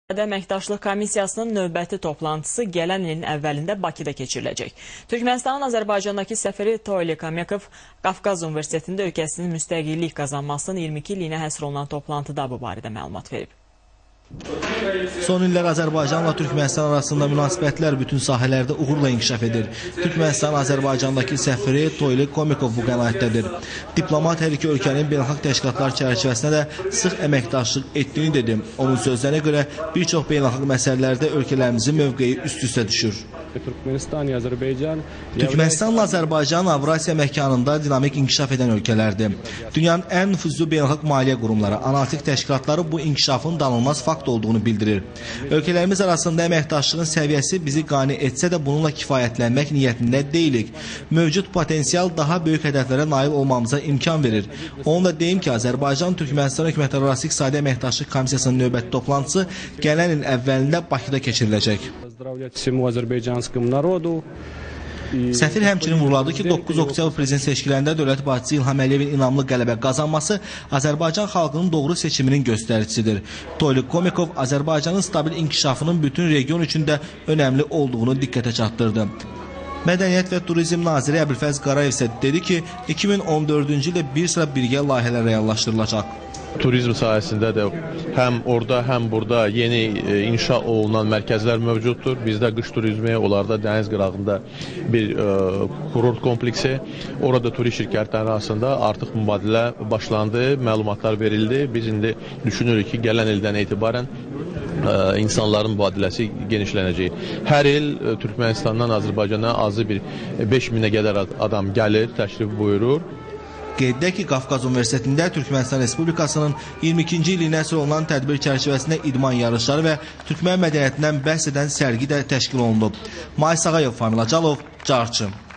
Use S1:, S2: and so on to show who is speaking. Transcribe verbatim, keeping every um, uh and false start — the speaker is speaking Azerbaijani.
S1: Əməkdaşlıq Komissiyasının növbəti toplantısı gələn ilin əvvəlində Bakıda keçiriləcək. Türkmənistanın Azərbaycandakı səfiri Toyle Komekov Qafqaz Universitetində ölkəsinin müstəqillik qazanmasının iyirmi iki illiyinə həsr olunan toplantıda bu barədə məlumat verib.
S2: Son illər Azərbaycanla Türkmənistan arasında münasibətlər bütün sahələrdə uğurla inkişaf edir. Türkmənistan Azərbaycandakı səfiri Toyle Komekov bu qənaətdədir. Diplomat hər iki ölkənin beynəlxalq təşkilatlar çərçivəsində də sıx əməkdaşlıq etdiyini dedi. Onun sözlərinə görə bir çox beynəlxalq məsələlərdə ölkələrimizin mövqeyi üst-üstə düşür. Türkmənistanla Azərbaycan Avrasiya məkanında dinamik inkişaf edən ölkələrdir. Dünyanın ən nüfuzlu beynəlxalq maliyyə qurumları, analitik təşkilatları bu inkişafın danılmaz fakt olduğunu bildirir. Ölkələrimiz arasında əməkdaşlığın səviyyəsi bizi qane etsə də bununla kifayətlənmək niyyətində deyilik. Mövcud potensial daha böyük hədəflərə nail olmamıza imkan verir. Onu da deyim ki, Azərbaycan-Türkmənistan hökumətləri arası İqtisadi Əməkdaşlıq Komissiyasının növbəti toplantısı gələn il əvvəlində Bakıda keçiriləcək. Səfir həmçinin vuruladı ki, doqquz oktyabr prezident seçkilərində dövlət başçısı İlham Əliyevin inamlı qələbə qazanması Azərbaycan xalqının doğru seçiminin göstəricisidir. Toyle Komekov Azərbaycanın stabil inkişafının bütün region üçün də önəmli olduğunu diqqətə çatdırdı. Mədəniyyət və Turizm Naziri Əbülfəz Qarayev isə dedi ki, iki min on dördüncü ildə bir sıra birgə layihələr reallaşdırılacaq.
S3: Turizm sayəsində də həm orada, həm burada yeni inşa olunan mərkəzlər mövcuddur. Bizdə qış turizmi, onlarda dəniz qırağında bir e, kurort kompleksi. Orada turist şirkətləri arasında artıq mübadilə başlandı, məlumatlar verildi. Biz indi düşünürük ki, gələn ildən etibarən e, insanların mübadiləsi genişlənəcək. Hər il e, Türkmenistandan Azərbaycana azı bir beş minə qədər adam gəlir, təşrif buyurur.
S2: Qeyd edək ki, Qafqaz Universitetində Türkmənistan Respublikasının iyirmi ikinci illiyinə həsr olunan tədbir çərçivəsində idman yarışları və Türkmən mədəniyyətindən bəhs edən sərgi də təşkil olunub. May Sağayev, Famil Acalov, Carçı.